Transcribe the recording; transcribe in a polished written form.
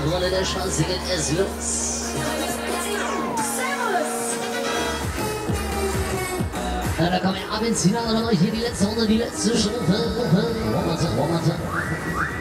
Rolle der Schwanz geht es los. Ja, da kommen wir ab ins Finale von euch hier die letzte Runde, die letzte Strophe. One more time.